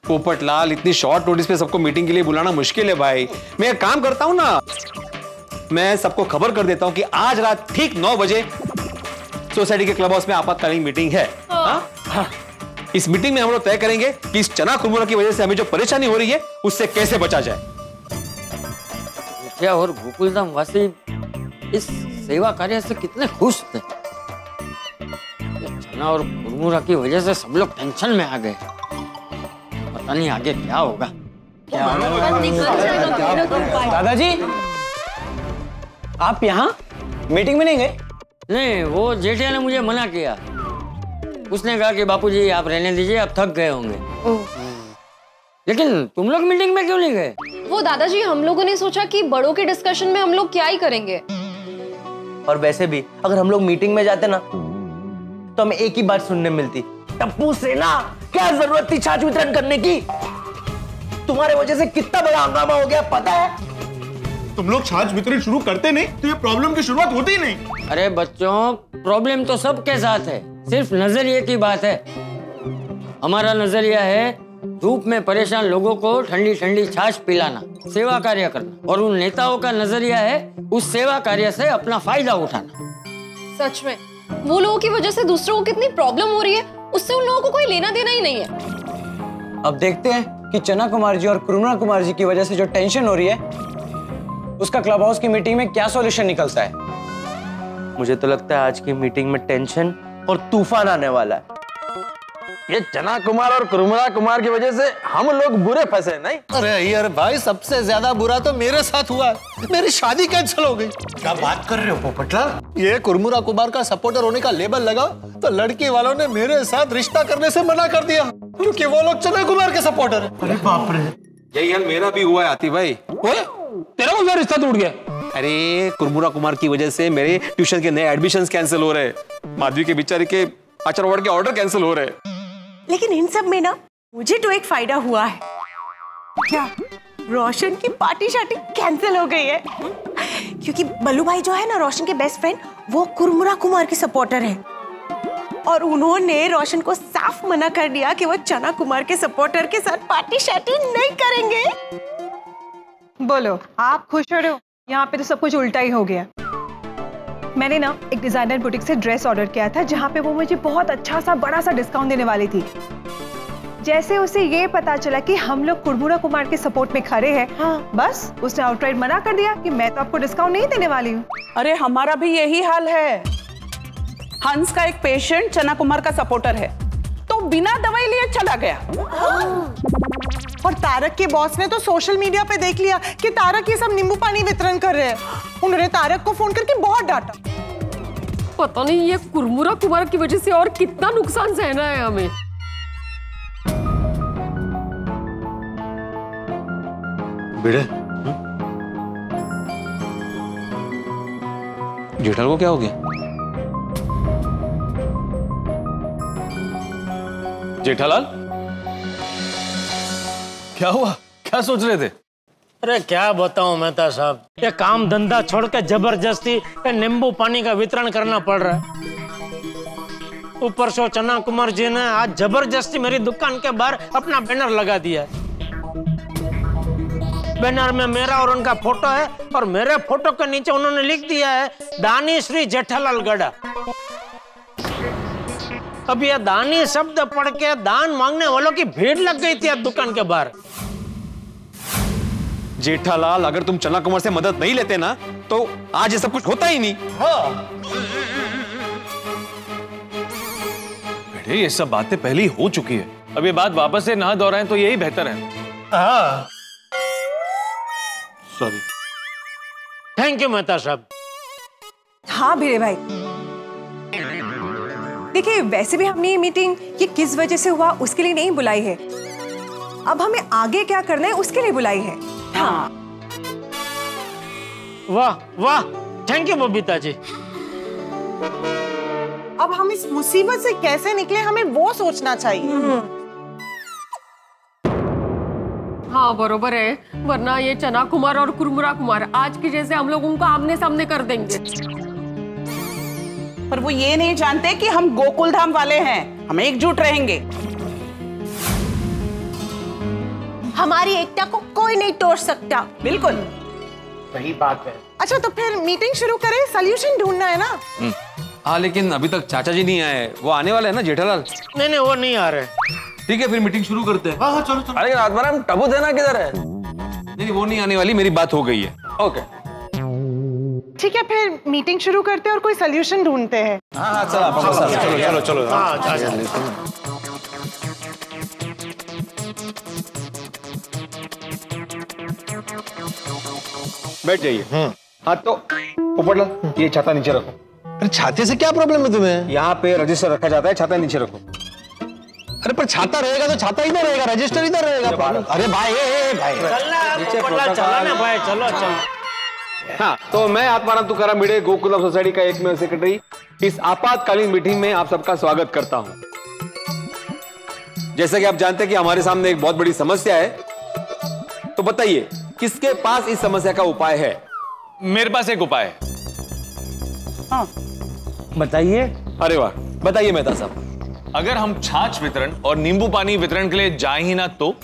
पोपटलाल, इतनी short notice पे सबको मीटिंग के लिए बुलाना मुश्किल है भाई। मैं एक काम करता हूं ना, मैं सबको खबर कर देता हूं कि आज रात ठीक 9 बजे सोसाइटी के क्लब हाउस में आपातकालीन मीटिंग है। हाँ। इस मीटिंग में हम लोग तय करेंगे कि इस चना कुरमुरा की वजह से हमें जो परेशानी हो रही है उससे कैसे बचा जाए। क्या और गोकुलधाम वासी इस सेवा कार्य से कितने खुश थे। चना और कुरमुरा की वजह से सब लोग टेंशन में आ गए। पता नहीं आगे क्या होगा। दादाजी, आप यहाँ मीटिंग में नहीं गए? नहीं, वो जेठिया ने मुझे मना किया। उसने कहा कि बापूजी आप रहने दीजिए, आप थक गए होंगे। लेकिन तुम लोग मीटिंग में क्यों नहीं गए? वो दादाजी, हम लोगों ने सोचा कि बड़ों के डिस्कशन में हम लोग क्या ही करेंगे। और वैसे भी अगर हम लोग मीटिंग में जाते ना तो हमें एक ही बात सुनने मिलती, टप्पू सेना क्या जरूरत थी छाछ वितरण करने की? तुम्हारे वजह से कितना बड़ा हंगामा हो गया पता है? तुम लोग छाछ वितरण शुरू करते नहीं तो ये प्रॉब्लम की शुरुआत होती ही नहीं। अरे बच्चों, प्रॉब्लम तो सबके साथ है, सिर्फ नजरिए की बात है। हमारा नजरिया है धूप में परेशान लोगों को ठंडी ठंडी छाछ पिलाना, सेवा कार्य करना। और उन नेताओं का नजरिया है उस सेवा कार्य से अपना फायदा उठाना। सच में वो लोगों की वजह से दूसरों को कितनी प्रॉब्लम हो रही है, उससे उन लोगों को कोई लेना देना ही नहीं है। अब देखते हैं कि चना कुमार जी और कुरमुरा कुमार जी की वजह से जो टेंशन हो रही है उसका क्लब हाउस की मीटिंग में क्या सॉल्यूशन निकलता है। मुझे तो लगता है आज की मीटिंग में टेंशन और तूफान आने वाला है। ये चना कुमार और कुरमुरा कुमार की वजह से हम लोग बुरे फंसे नहीं। अरे यार भाई, सबसे ज्यादा बुरा तो मेरे साथ हुआ। मेरी शादी कैंसिल हो गई। क्या बात कर रहे हो पोपटलाल? ये कुरमुरा कुमार का सपोर्टर होने का लेबल लगाओ तो लड़की वालों ने मेरे साथ रिश्ता करने से मना कर दिया क्योंकि वो लोग चना कुमार के सपोर्टर है। अरे बाप रे, यही हाल मेरा भी हुआ है आतिफ भाई। तेरा कौन सा रिश्ता टूट गया? अरे कुरमुरा कुमार की वजह से मेरे ट्यूशन के नए एडमिशंस कैंसिल हो रहे, माधवी के बेचारे के आचार वार्ड के ऑर्डर कैंसिल हो रहे। लेकिन इन सब में ना मुझे तो एक फायदा हुआ है। क्या? रोशन की पार्टी शार्टी कैंसिल हो गई है क्योंकि बल्लू भाई जो है ना रोशन के बेस्ट फ्रेंड, वो कुरमुरा कुमार के सपोर्टर है और उन्होंने रोशन को साफ मना कर दिया कि वो चना कुमार के सपोर्टर के साथ पार्टी शार्टी नहीं करेंगे। बोलो, आप खुश हो रहे हो? यहाँ पे तो सब कुछ उल्टा ही हो गया। मैंने ना एक डिजाइनर बुटीक से ड्रेस ऑर्डर किया था जहाँ पे वो मुझे बहुत अच्छा सा बड़ा सा डिस्काउंट देने वाली थी। जैसे उसे ये पता चला कि हम लोग कुरमुरा कुमार के सपोर्ट में खड़े हैं, बस उसने आउटराइट मना कर दिया कि मैं तो आपको डिस्काउंट नहीं देने वाली हूँ। अरे हमारा भी यही हाल है। हंस का एक पेशेंट चना कुमार का सपोर्टर है तो बिना दवाई लिए चला गया। और तारक के बॉस ने तो सोशल मीडिया पे देख लिया कि तारक ये सब नींबू पानी वितरण कर रहे हैं। उन्होंने तारक को फोन करके बहुत डांटा। पता नहीं ये कुरमुरा कुमार की वजह से और कितना नुकसान सहना है हमें। बेटे, जेठालाल को क्या हो गया? जेठालाल, क्या हुआ? क्या सोच रहे थे? अरे क्या बताऊं मेहता साहब, ये काम धंधा छोड़ के जबरदस्ती नींबू पानी का वितरण करना पड़ रहा है। ऊपर से चना कुमार जी ने आज जबरदस्ती मेरी दुकान के बाहर अपना बैनर लगा दिया है। बैनर में मेरा और उनका फोटो है और मेरे फोटो के नीचे उन्होंने लिख दिया है दानी श्री जेठालाल गढ़ा। अब यह दानी शब्द पढ़ के दान मांगने वालों की भीड़ लग गई थी दुकान के बाहर। जेठालाल, अगर तुम चना कुमार से मदद नहीं लेते ना तो आज ये सब कुछ होता ही नहीं। हाँ। बेटे, ये सब बातें पहले ही हो चुकी है। अब ये बात वापस से ना दोहराएं तो यही बेहतर है। हाँ। सॉरी। थैंक यू मेहता साहब। हाँ भिड़े भाई, देखिए वैसे भी हमने ये मीटिंग ये किस वजह से हुआ उसके लिए नहीं बुलाई है, अब हमें आगे क्या करना है उसके लिए बुलाई है। हाँ। वाह वाह, थैंक यू बबीता जी। अब हम इस मुसीबत से कैसे निकले हमें वो सोचना चाहिए। हाँ बरोबर है, वरना ये चना कुमार और कुरमुरा कुमार आज की जैसे हम लोग उनको आमने सामने कर देंगे। पर वो ये नहीं जानते कि हम गोकुलधाम वाले हैं, हम एकजुट रहेंगे। हमारी एकता को कोई नहीं तोड़ सकता। बिल्कुल सही बात है। अच्छा तो फिर मीटिंग शुरू करें, सोल्यूशन ढूंढना है ना। हाँ लेकिन अभी तक चाचा जी नहीं आए, वो आने वाले हैं ना जेठालाल। नहीं वो नहीं आ रहे। ठीक है फिर मीटिंग शुरू करते हैं। हाँ चलो चलो। अरे आत्माराम टबू देना किधर है? नहीं वो नहीं आने वाली, मेरी बात हो गई है। ओके ठीक है फिर मीटिंग शुरू करते हैं और कोई सोल्यूशन ढूंढते हैं। हाँ चलो चलो चलो चलो। हाँ बैठ जाइए। हाँ तो पोपटलाल ये छाता नीचे रखो। अरे छाते से क्या प्रॉब्लम है तुम्हें? यहाँ पे रजिस्टर रखा जाता है, छाता नीचे रखो। अरे पर छाता रहेगा तो छाता इधर रहेगा, रजिस्टर इधर रहेगा। अरे भाई भाई चलो ना भाई, चलो चलो। हाँ तो मैं आत्माराम तुकाराम भिड़े, गोकुलम सोसाइटी का एकमेव सेक्रेटरी, इस आपातकालीन मीटिंग में आप सबका स्वागत करता हूं। जैसा कि आप जानते हैं कि हमारे सामने एक बहुत बड़ी समस्या है, तो बताइए किसके पास इस समस्या का उपाय है? मेरे पास एक उपाय है। हाँ बताइए। अरे वाह, बताइए मेहता साहब। अगर हम छाछ वितरण और नींबू पानी वितरण के लिए जाए ही ना तो?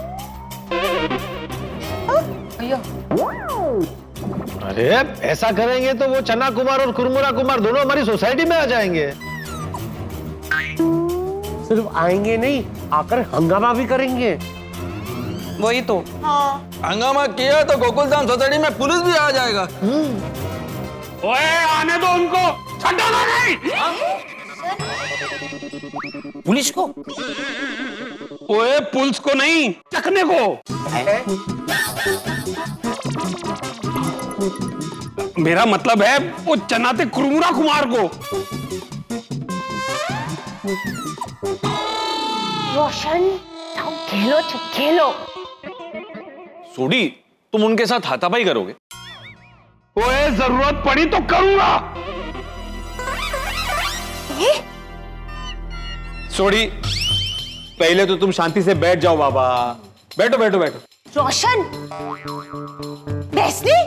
अरे ऐसा करेंगे तो वो चना कुमार और कुरमुरा कुमार दोनों हमारी सोसाइटी में आ जाएंगे। सिर्फ आएंगे नहीं, आकर हंगामा भी करेंगे। वही तो। हाँ हंगामा किया तो गोकुलधाम सोसाइटी में पुलिस भी आ जाएगा। ओए आने दो उनको, छटाना नहीं। पुलिस को? ओए पुलिस को नहीं, चखने को। मेरा मतलब है वो चनाते कुरमुरा कुमार को। रोशन खेलो खेलो। सोडी तुम उनके साथ हाथापाई करोगे? ओए जरूरत पड़ी तो करूंगा। सोडी पहले तो तुम शांति से बैठ जाओ बाबा। बैठो बैठो बैठो। रोशन बेस्टी,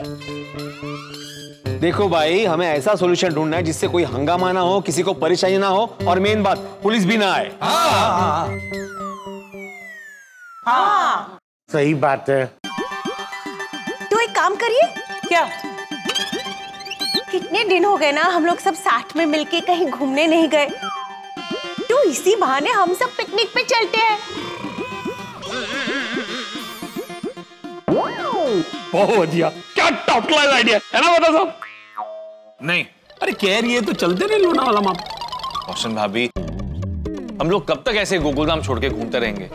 देखो भाई, हमें ऐसा सॉल्यूशन ढूंढना है जिससे कोई हंगामा ना हो, किसी को परेशानी ना हो, और मेन बात पुलिस भी ना आए। हाँ सही बात है। तो एक काम करिए। क्या? कितने दिन हो गए ना हम लोग सब साथ में मिलके कहीं घूमने नहीं गए, तो इसी बहाने हम सब पिकनिक पे चलते हैं। बहुत बढ़िया, क्या टॉप क्लास आइडिया है ना बता साहब? नहीं अरे कह रही है तो चलते नहीं लोनावाला माँ। रोशन भाभी, हम लोग कब तक ऐसे गोकुलधाम छोड़ के घूमते रहेंगे?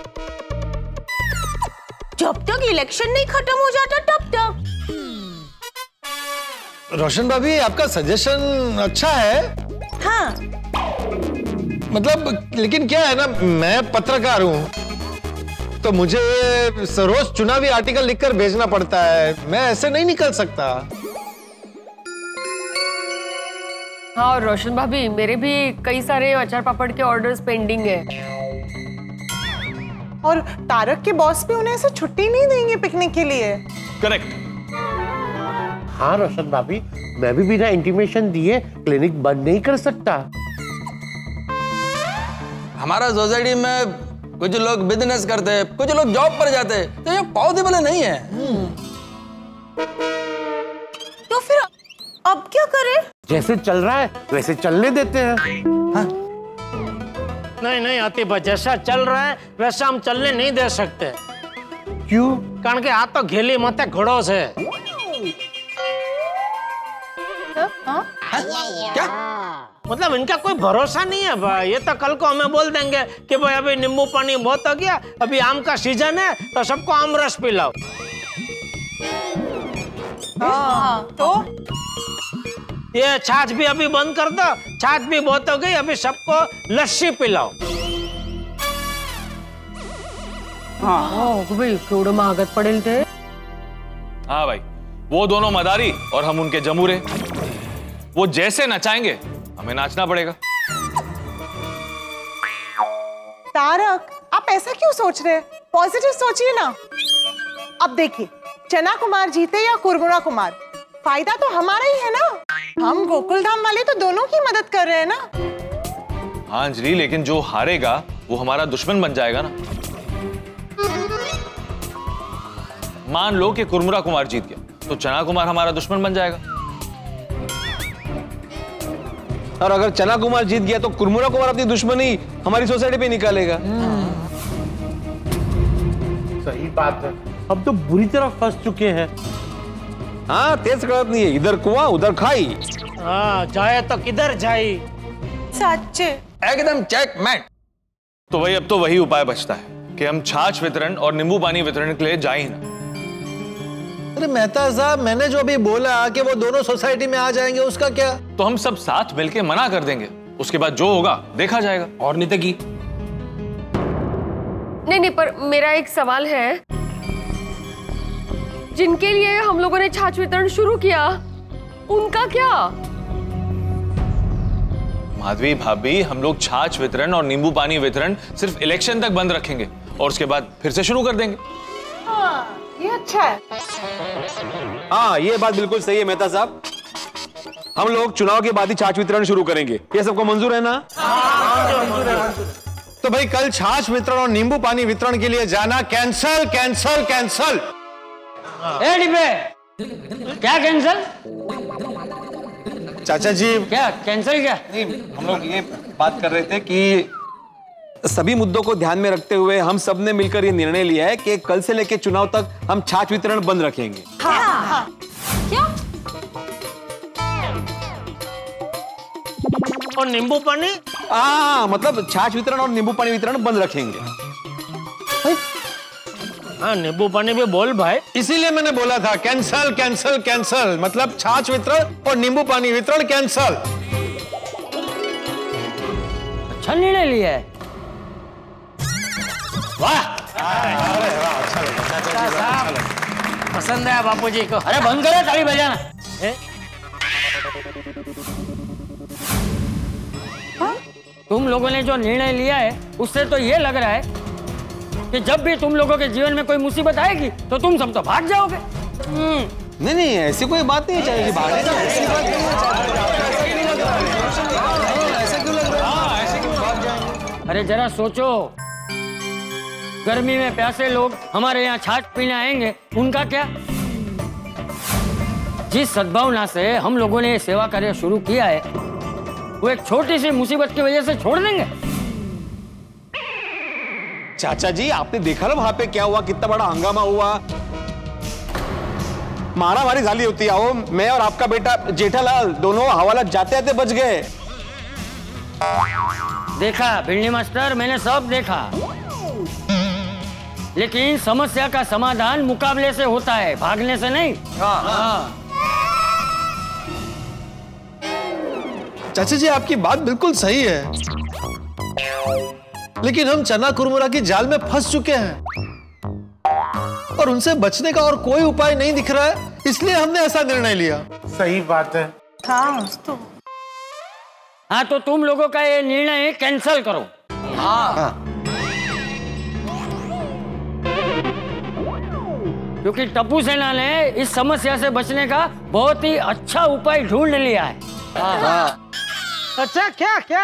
जब तक इलेक्शन नहीं खत्म हो जाता तब तक। रोशन भाभी आपका सजेशन अच्छा है। हाँ मतलब लेकिन क्या है ना, मैं पत्रकार हूँ तो मुझे रोज चुनावी आर्टिकल लिखकर भेजना पड़ता है, मैं ऐसे नहीं निकल सकता। हाँ और रोशन भाभी, मेरे भी कई सारे अचार पापड़ के ऑर्डर्स पेंडिंग है। और तारक के बॉस भी उन्हें ऐसे छुट्टी नहीं देंगे पिकनिक के लिए। करेक्ट। हाँ रोशन भाभी, मैं भी बिना इंटीमेशन दिए क्लिनिक बंद नहीं कर सकता। हमारा सोसाइटी में कुछ लोग बिजनेस करते हैं, कुछ लोग जॉब पर जाते हैं, तो ये पॉसिबल नहीं है। तो फिर अब क्या करें? जैसे चल रहा है वैसे चलने देते हैं। हाँ? नहीं आतिफा, जैसा चल रहा है वैसा हम चलने नहीं दे सकते। क्यों? कारण के हाथ तो घेली मत घोड़ों से। क्या? मतलब इनका कोई भरोसा नहीं है भाई। ये तो कल को हमें बोल देंगे कि भाई अभी नींबू पानी बहुत हो गया, अभी आम का सीजन है तो सबको आम रस पिलाओ। तो ये छाछ भी अभी बंद कर दो, छाछ भी बहुत हो गई, अभी सबको लस्सी पिलाओ। हाँ भाई केवढं महागत पडेल ते। हाँ भाई, वो दोनों मदारी और हम उनके जमूरे, वो जैसे नचाएंगे हमें नाचना पड़ेगा। तारक आप ऐसा क्यों सोच रहे हैं? पॉजिटिव सोचिए ना। अब देखिए, चना कुमार जीते या कुरमुरा कुमार, फायदा तो हमारा ही है ना। हम गोकुलधाम वाले तो दोनों की मदद कर रहे हैं ना। हाँ अंजलि, लेकिन जो हारेगा वो हमारा दुश्मन बन जाएगा ना। मान लो कि कुरमुरा कुमार जीत गया तो चना कुमार हमारा दुश्मन बन जाएगा, और अगर चना कुमार जीत गया तो कुरमुरा कुमार अपनी दुश्मनी हमारी सोसाइटी पे निकालेगा। सही बात है, अब तो बुरी तरह फंस चुके हैं। हाँ, तेज गलत नहीं है, इधर कुआं उधर खाई। हाँ, जाए तो किधर जाई। सच्चे एकदम चेकमेट। तो भाई अब तो वही उपाय बचता है कि हम छाछ वितरण और नींबू पानी वितरण के लिए जाए ही ना। अरे मेहता साहब, मैंने जो अभी बोला कि वो दोनों सोसाइटी में आ जाएंगे, उसका क्या? तो हम सब साथ मिलके मना कर देंगे, उसके बाद जो होगा देखा जाएगा। और नहीं तो की। नहीं, पर मेरा एक सवाल है, जिनके लिए हम लोगों ने छाछ वितरण शुरू किया उनका क्या? माधवी भाभी, हम लोग छाछ वितरण और नींबू पानी वितरण सिर्फ इलेक्शन तक बंद रखेंगे और उसके बाद फिर से शुरू कर देंगे। ये अच्छा है। हाँ, ये बात बिल्कुल सही है मेहता साहब, हम लोग चुनाव के बाद ही छाछ वितरण शुरू करेंगे। ये सबको मंजूर है ना? तो भाई कल छाछ वितरण और नींबू पानी वितरण के लिए जाना कैंसल कैंसल कैंसल। ए डिब्बे, क्या कैंसल? चाचा जी क्या कैंसल? क्या नहीं, हम लोग ये बात कर रहे थे कि सभी मुद्दों को ध्यान में रखते हुए हम सब ने मिलकर ये निर्णय लिया है कि कल से लेकर चुनाव तक हम छाछ वितरण बंद रखेंगे। हाँ। क्या? और नींबू पानी? हाँ, मतलब छाछ वितरण और नींबू पानी वितरण बंद रखेंगे। हाँ, नींबू पानी भी बोल भाई। इसीलिए मैंने बोला था कैंसल कैंसल कैंसल, मतलब छाछ वितरण और नींबू पानी वितरण कैंसल। अच्छा निर्णय लिया है। वाह, पसंद है बापूजी को। अरे बंद करो ताली बजाना। तुम लोगों ने जो निर्णय लिया है उससे तो ये लग रहा है कि जब भी तुम लोगों के जीवन में कोई मुसीबत आएगी तो तुम सब तो भाग जाओगे। नहीं, ऐसी कोई बात नहीं चाहिए। अरे जरा सोचो, गर्मी में प्यासे लोग हमारे यहाँ छाछ पीने आएंगे, उनका क्या? जिस सद्भावना से हम लोगों ने सेवा कार्य शुरू किया है वो एक छोटी सी मुसीबत की वजह से छोड़ देंगे? चाचा जी, आपने देखा ना वहां पे क्या हुआ, कितना बड़ा हंगामा हुआ, मारामारी झाली होती है। मैं और आपका बेटा जेठालाल दोनों हवालात जाते जाते बच गए। देखा भिंडी मास्टर, मैंने सब देखा, लेकिन समस्या का समाधान मुकाबले से होता है, भागने से नहीं। हाँ। चाचा जी, आपकी बात बिल्कुल सही है, लेकिन हम चना कुरमुरा की जाल में फंस चुके हैं और उनसे बचने का और कोई उपाय नहीं दिख रहा है, इसलिए हमने ऐसा निर्णय लिया। सही बात है। हाँ, तो तुम लोगों का ये निर्णय कैंसल करो। हाँ। क्योंकि टप्पू सेना ने इस समस्या से बचने का बहुत ही अच्छा उपाय ढूंढ लिया है। हाँ। अच्छा, क्या क्या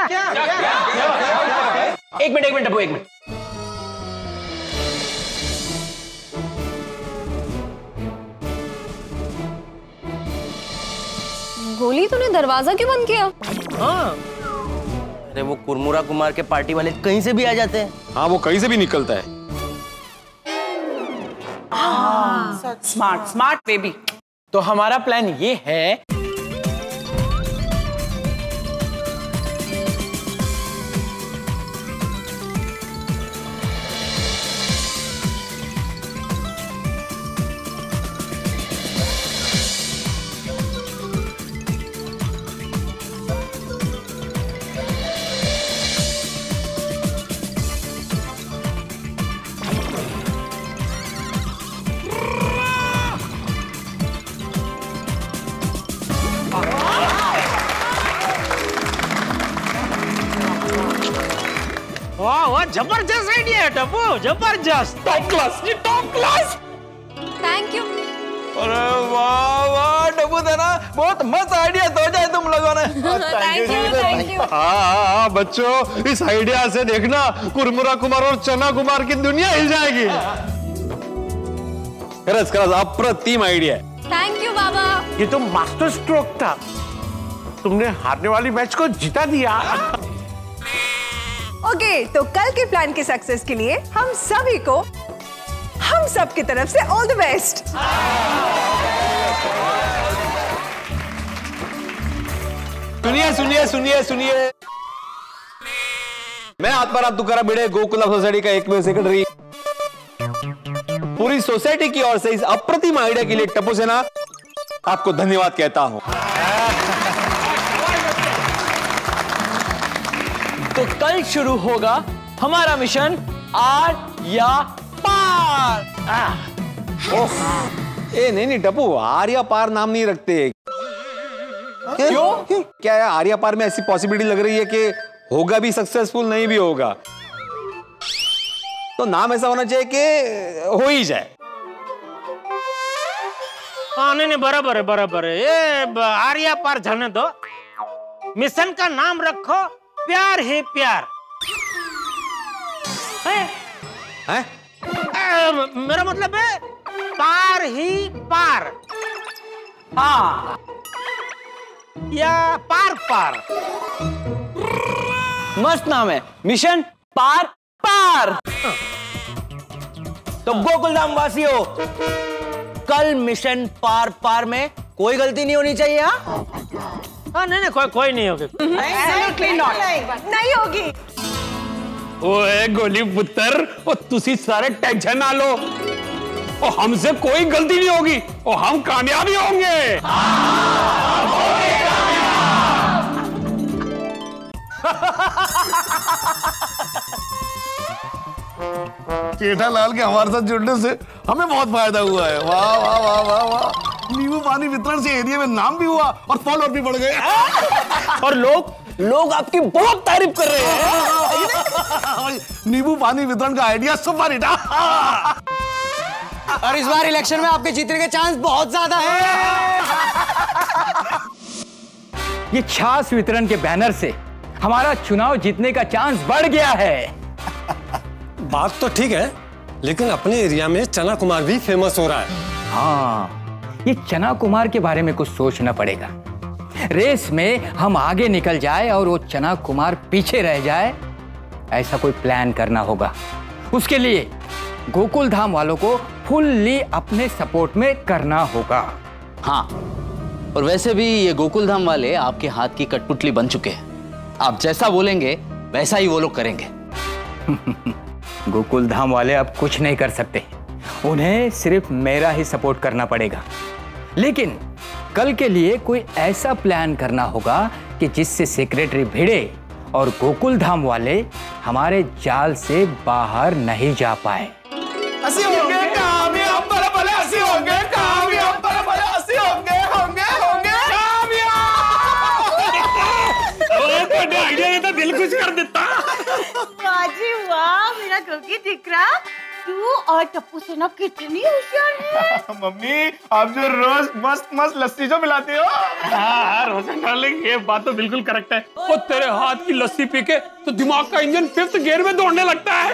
एक मिनट टप्पू, एक मिनट। गोली, तूने दरवाजा क्यों बंद किया? हाँ, अरे वो कुरमुरा कुमार के पार्टी वाले कहीं से भी आ जाते हैं। हाँ, वो कहीं से भी निकलता है। Smart smart baby. तो हमारा प्लान ये है, वाह वाह, जबरदस्त आइडिया है टप्पू, जबरदस्त, टॉप क्लास, ये टॉप क्लास। Thank you. अरे वाह वाह टप्पू देना, बहुत मस्त आइडिया दो जाए तुम लोगों ने। Thank you. हाँ बच्चों, इस आइडिया से देखना कुरमुरा कुमार और चना कुमार की दुनिया हिल जाएगी। खरंच खरंच अप्रतिम आइडिया है। थैंक यू बाबा। ये तो मास्टर स्ट्रोक था, तुमने हारने वाली मैच को जीता दिया। ओके, तो कल के प्लान के सक्सेस के लिए हम सभी को, हम सब की तरफ से ऑल द बेस्ट। सुनिए सुनिए सुनिए सुनिए, मैं आत्माराम तुकाराम भिड़े गोकुल सोसाइटी का एकमेव सेक्रेटरी पूरी सोसाइटी की ओर से इस अप्रतिम आइडिया के लिए टप्पू सेना आपको धन्यवाद कहता हूं। तो कल शुरू होगा हमारा मिशन आर या पार। नहीं नहीं टप्पू, आर्या पार नाम नहीं रखते। क्यों? क्या है आर्या पार में ऐसी पॉसिबिलिटी लग रही है कि होगा भी सक्सेसफुल, नहीं भी होगा, तो नाम ऐसा होना चाहिए कि हो ही जाए। हाँ नहीं बराबर है बराबर है। ये आर्या पार जाने दो, मिशन का नाम रखो प्यार ही प्यार। है? मेरा मतलब है पार ही पार। हाँ, या पार पार। मस्त नाम है, मिशन पार पार। तो गोकुलधाम वासियों, कल मिशन पार पार में कोई गलती नहीं होनी चाहिए। हाँ नहीं कोई नहीं होगी। नहीं होगी। ओए गोली पुत्र, ओ तुसी सारे टेंशन ना लो, ओ हमसे कोई गलती नहीं होगी, ओ हम कामयाब ही होंगे। जेठालाल के हमारे साथ जुड़ने से हमें बहुत फायदा हुआ है। वाह वाह वाह वाह वाह। नींबू पानी वितरण से एरिया में नाम भी हुआ और फॉलोअर भी बढ़ गए। और लोग आपकी बहुत तारीफ कर रहे हैं। नींबू पानी वितरण का आइडिया सुपर हिट। और इस बार इलेक्शन में आपके जीतने के चांस बहुत ज्यादा है। ये छाछ वितरण के बैनर से हमारा चुनाव जीतने का चांस बढ़ गया है। बात तो ठीक है, लेकिन अपने एरिया में चना कुमार भी फेमस हो रहा है। हाँ, ये चना कुमार के बारे में कुछ सोचना पड़ेगा। रेस में हम आगे निकल जाए और वो चना कुमार पीछे रह जाए, ऐसा कोई प्लान करना होगा। उसके लिए गोकुल धाम वालों को फुल्ली अपने सपोर्ट में करना होगा। हाँ, और वैसे भी ये गोकुल धाम वाले आपके हाथ की कठपुतली बन चुके हैं। आप जैसा बोलेंगे वैसा ही वो लोग करेंगे। गोकुल धाम वाले अब कुछ नहीं कर सकते, उन्हें सिर्फ मेरा ही सपोर्ट करना पड़ेगा। लेकिन कल के लिए कोई ऐसा प्लान करना होगा कि जिससे सेक्रेटरी भिड़े और गोकुल धाम वाले हमारे जाल से बाहर नहीं जा पाए। ऐसे होंगे कामयाब, बड़े बड़े ऐसे होंगे कामयाब, बड़े बड़े ऐसे होंगे आइडिया देता, दिल खुश कर देता। बाजी वाह, मेरा गोगी दिख रहा। तू और टप्पू सेना कितनी होशियार है। मम्मी, आप जो रोज मस्त मस्त लस्सी जो मिलाते हो। हाँ रोशन डार्लिंग, ये बात तो बिल्कुल करेक्ट है। वो तेरे हाथ की लस्सी पी के तो दिमाग का इंजन 5th गियर में दौड़ने लगता है।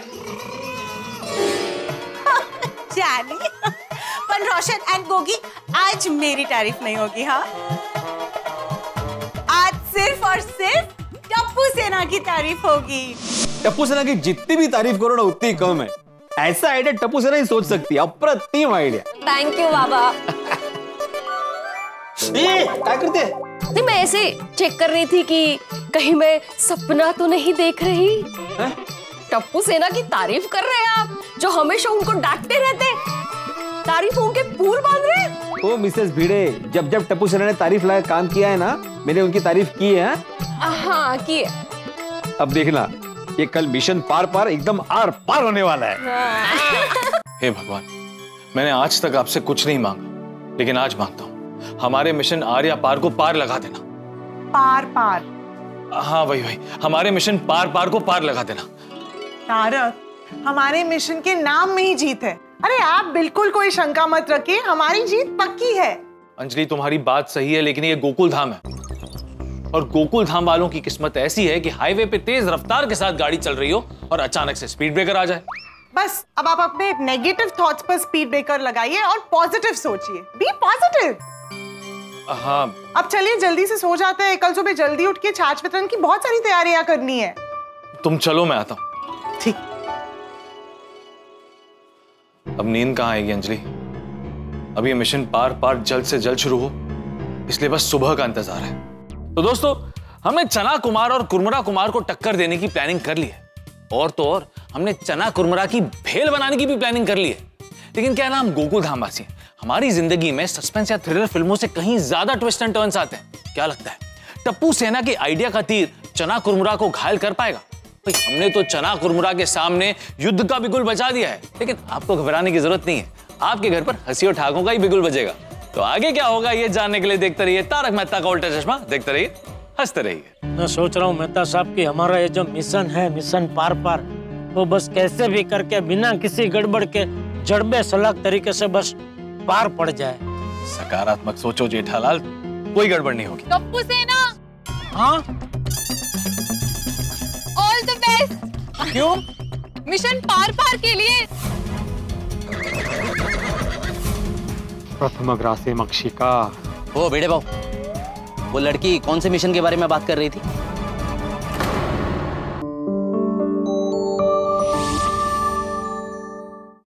जानी, पर रोशन एंड गोगी आज मेरी तारीफ नहीं होगी। हाँ, आज सिर्फ और सिर्फ टप्पू सेना की तारीफ होगी। टप्पू सेना की जितनी भी तारीफ करो ना उतनी कम है। ऐसा आइडिया टप्पू सेना ही सोच सकती है। अप्रतिम आइडिया। थैंक यू बाबा। क्या करते? नहीं, मैं ऐसे चेक कर रही थी कि कहीं मैं सपना तो नहीं देख रही। टप्पू सेना की तारीफ कर रहे हैं आप, जो हमेशा उनको डांटते रहते, तारीफों के पूल बांध रहे हैं। ओ मिसेस भिड़े, जब जब टप्पू सेना ने तारीफ लायक काम किया है ना, मैंने उनकी तारीफ की है। हाँ की है। अब देखना, ये कल मिशन पार पार एकदम आर पार होने वाला है। हे भगवान, मैंने आज तक आपसे कुछ नहीं मांगा, लेकिन आज मांगता हूँ, हमारे मिशन आर्या पार को पार लगा देना। पार पार? हाँ वही, हमारे मिशन पार पार को पार लगा देना। तारक, हमारे मिशन के नाम में ही जीत है। अरे आप बिल्कुल कोई शंका मत रखिए, हमारी जीत पक्की है। अंजलि, तुम्हारी बात सही है, लेकिन ये गोकुल धाम है, और गोकुल धाम वालों की किस्मत ऐसी है कि हाईवे पे तेज रफ्तार के साथ गाड़ी चल रही हो और अचानक से स्पीड ब्रेकर आ जाए। बस अब आप अपने नेगेटिव थॉट्स पर स्पीड ब्रेकर लगाइए और पॉजिटिव सोचिए। Be positive. हाँ। अब चलिए जल्दी से सो जाते हैं, कल सुबह जल्दी उठ के छाछ वितरण की बहुत सारी तैयारियां करनी है। तुम चलो, मैं आता हूं। ठीक। अब नींद कहाँ आएगी अंजलि? अब ये मिशन पार जल्द से जल्द शुरू हो, इसलिए बस सुबह का इंतजार है। तो दोस्तों, हमने चना कुमार और कुरमुरा कुमार को टक्कर देने की प्लानिंग कर ली है, और तो और हमने चना कुरमुरा की भेल बनाने की भी प्लानिंग कर ली है। लेकिन क्या नाम गोकुल धाम वासी हैं, हमारी जिंदगी में सस्पेंस या थ्रिलर फिल्मों से कहीं ज्यादा ट्विस्ट एंड टर्न्स आते हैं। क्या लगता है टप्पू सेना के आइडिया का तीर चना कुरमुरा को घायल कर पाएगा? भाई हमने तो चना कुरमुरा के सामने युद्ध का बिगुल बजा दिया है, लेकिन आपको घबराने की जरूरत नहीं है। आपके घर पर हंसी और ठाकों का ही बिगुल बजेगा। तो आगे क्या होगा ये जानने के लिए देखते रहिए तारक मेहता का उल्टा चश्मा। देखते रहिए, हंसते रहिए। मैं सोच रहा हूँ मेहता साहब कि हमारा ये जो मिशन है, मिशन पार पार, वो बस कैसे भी करके बिना किसी गड़बड़ के जड़बे सलाख तरीके से बस पार पड़ जाए। सकारात्मक सोचो जेठालाल, कोई गड़बड़ नहीं होगी। टप्पू सेना, हाँ ऑल द बेस्ट। क्यों? मिशन पार पार के लिए। प्रथम अग्रासे मक्षिका। ओ बेड़े बाबू, वो लड़की कौन से मिशन के बारे में बात कर रही थी?